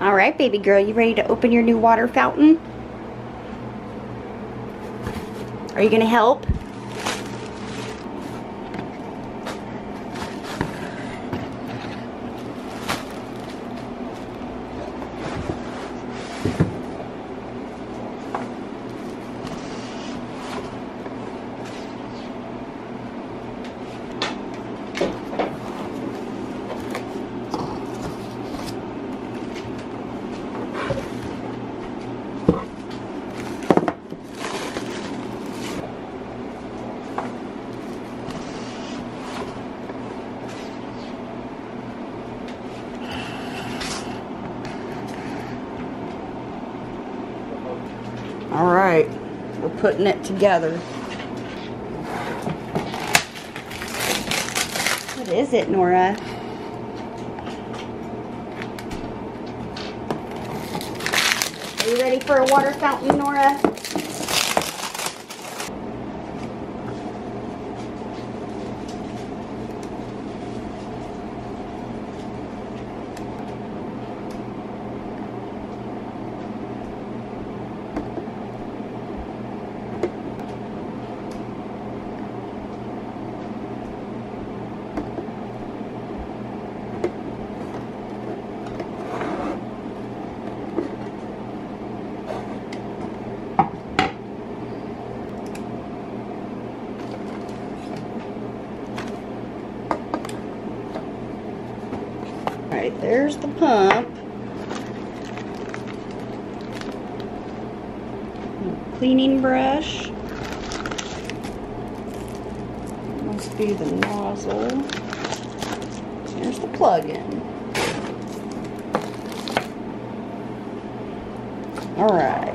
All right, baby girl, you ready to open your new water fountain? Are you gonna help? All right, we're putting it together. What is it, Nora? Are you ready for a water fountain, Nora? Alright, there's the pump. Cleaning brush. Must be the nozzle. Here's the plug-in. Alright.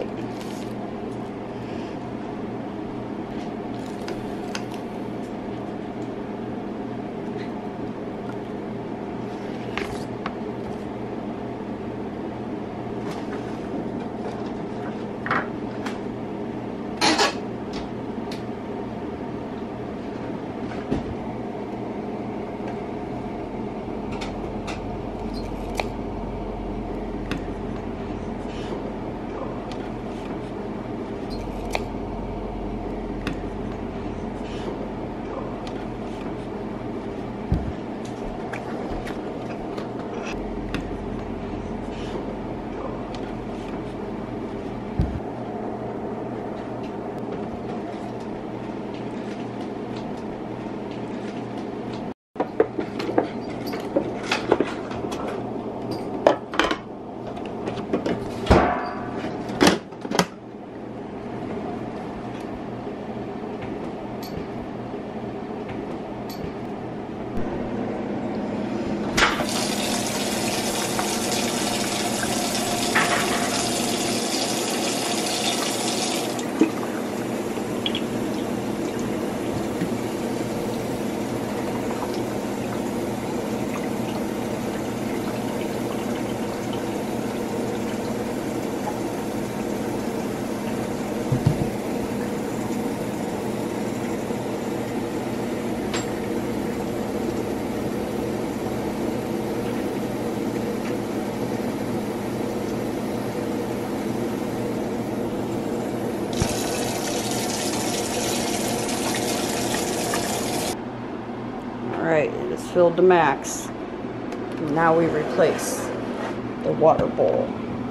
Alright, it is filled to max. Now we replace the water bowl.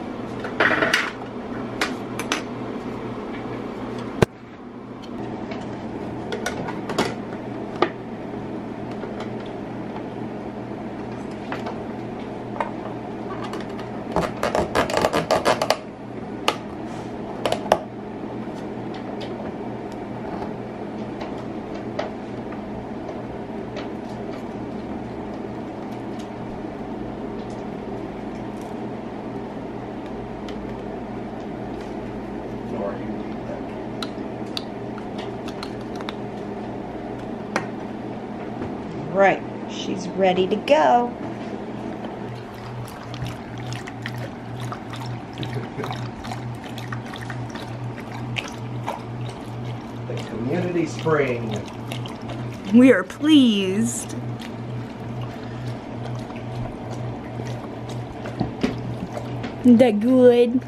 Right, she's ready to go. The community spring. We are pleased. That good.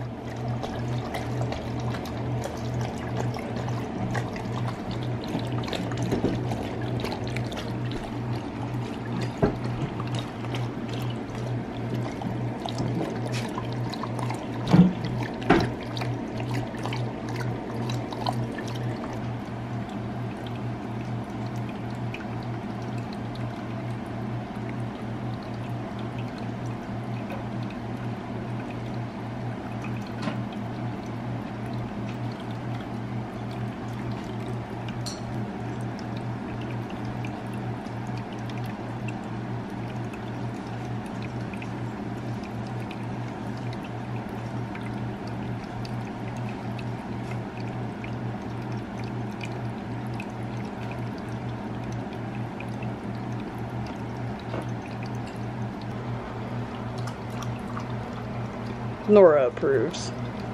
Nora approves.